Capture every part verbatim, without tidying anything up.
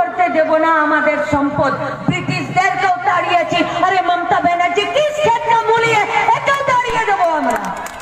করতে দেব না আমাদের সম্পদ। ব্রিটিশদেরকেও তাড়িয়েছি, আরে মমতা ব্যানার্জি কিস ক্ষেত্রে মুলিয়ে এটাও তাড়িয়ে দেবো আমরা।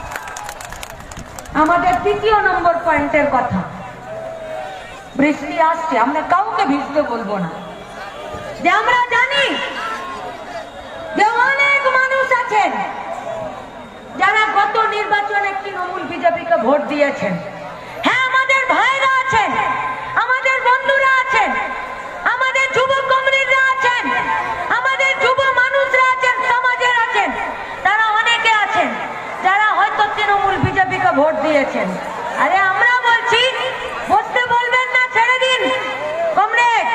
আমাদের তৃতীয় নম্বর পয়েন্টের কথা, বৃষ্টি আসছে, আমরা কাউকে ভিজতে বলবো না। যে আমরা জানি যে অনেক মানুষ আছেন যারা গত নির্বাচনে তৃণমূল বিজেপিকে ভোট দিয়েছেন। হ্যাঁ, আমাদের ভাইরা আছেন, আমাদের বন্ধুরা আছেন, আমাদের যুব কমরেডরা আছেন, আমাদের যুব মানুষরা আছেন, সমাজের আছেন, তারা অনেকে আছেন যারা হয়তো তৃণমূল বিজেপিকে ভোট দিয়েছেন। আরে আমরা বলছি বসতে বলবেন না, ছেড়ে দিন কমরেড।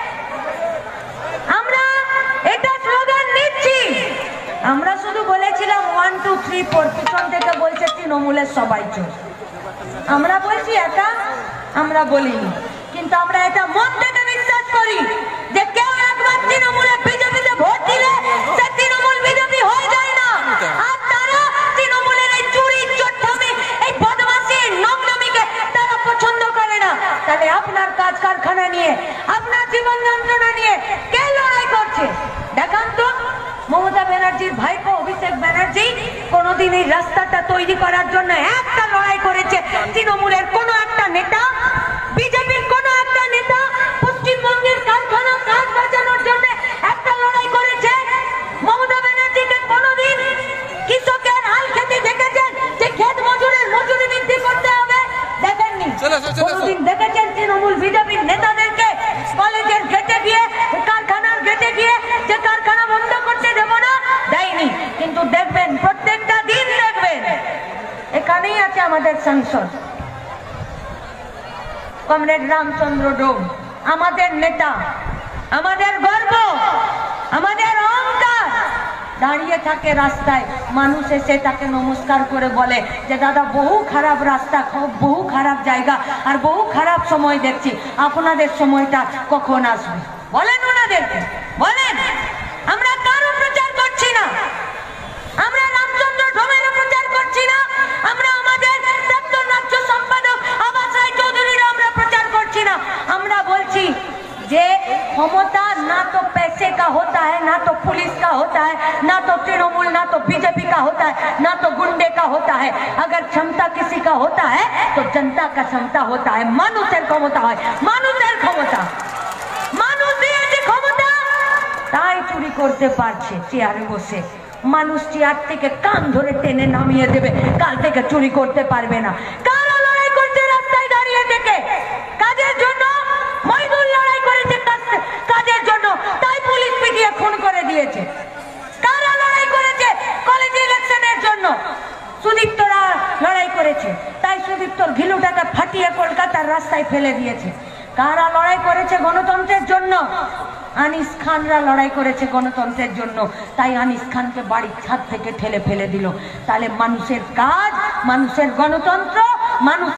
আমরা এটা স্লোগান নিচ্ছি, আমরা শুধু বলেছিলাম ওয়ান টু থ্রি ফোর, পিছন থেকে বলছে তৃণমূলের সবাই চোর। আমরা বলছি এটা আমরা বলিনি, কিন্তু আমরা এটা মন থেকে বিশ্বাস করি যে কেউ একবার তৃণমূলের বিজেপিতে ভোট দিলে সে তৃণমূল বিজেপি হয়ে যায় না। আর তারা তৃণমূলের এই চুরি, চোট্টামি, এই বদমাশি, নোংরামিকে তারা পছন্দ করে না। তাহলে আপনার কাজ কারখানা নিয়ে, আপনার জীবন যন্ত্রণা নিয়ে কে লড়াই করছে দেখান তো। মমতা ব্যানার্জির ভাইপো অভিষেক ব্যানার্জি কোনদিন এই রাস্তাটা তৈরি করার জন্য একটা লড়াই করেছে? তৃণমূলের কোন একটা নেতা, বিজেপির কোন একটা নেতা পশ্চিমবঙ্গের কারখানা কাজ বাঁচানোর জন্য একটা লড়াই করেছে? মমতা ব্যানার্জিকে কোনদিন কৃষকের হাল খেতে দেখেছেন যে ক্ষেত মজুরের মজুরি বৃদ্ধি করতে হবে? দেখেননি। কোনদিন দেখেছেন তৃণমূল বিজেপির নেতাদেরকে কলেজের গেটে গিয়ে, কারখানার গেটে গিয়ে যে কারখানা বন্ধ করতে দেব না? দেয়নি। কিন্তু দেখবেন প্রত্যেকটা দিন দেখবেন এখানেই আছে আমাদের সাংসদ কমরেড রামচন্দ্র ডোম, আমাদের নেতা, আমাদের গর্ব, আমাদের অহংকার, দাঁড়িয়ে থাকে রাস্তায়, মানুষ এসে তাকে নমস্কার করে বলে যে দাদা বহু খারাপ রাস্তা, বহু খারাপ জায়গা আর বহু খারাপ সময় দেখছি, আপনাদের সময়টা কখন আসবে? বলেন ওনাদেরকে, বলেন। আমরা কারো প্রচার করছি না, আমরা রামচন্দ্র ডোমেরও প্রচার করছি না, আমরা আমাদের প্রাক্তন রাজ্য সম্পাদক আবাস রায় চৌধুরীর আমরা প্রচার করছি না। আমরা বলছি যে ক্ষমতা না তো पैसे का होता है, ना तो पुलिस का होता है, ना तो तृणमूल, ना तो बीजेपी का होता है, ना तो गुंडे का होता है। अगर क्षमता किसी का होता है तो जनता का क्षमता होता है, মানুষের ক্ষমতা হয়, মানুষের ক্ষমতা, মানুষ দিয়েছে ক্ষমতা, তাই চুরি করতে পারছে চেয়ারে বসে। মানুষ চেয়ার থেকে কান ধরে টেনে নামিয়ে দেবে, কাল থেকে চুরি করতে পারবে না। কারা লড়াই করছে রাস্তায় দাঁড়িয়ে থেকে? কাজের জন্য। মইদুল লড়াই করেছে কাজের জন্য, তাই পুলিশ পিটিয়ে খুন করে দিয়েছে। কারা লড়াই করেছে কলেজ ইলেকশনের জন্য? সুদীপ্তরা লড়াই করেছে, তাই সুদীপ্তর ঘিলুটাকে ফাটিয়ে কলকাতার রাস্তায় ফেলে দিয়েছে। কারা লড়াই করেছে গণতন্ত্রের জন্য? আনিস খানরা লড়াই করেছে গণতন্ত্রের জন্য, তাই আনিস খানকে বাড়ির ছাদ থেকে ঠেলে ফেলে দিল। তাহলে মানুষের কাজ, মানুষের গণতন্ত্র, মানুষ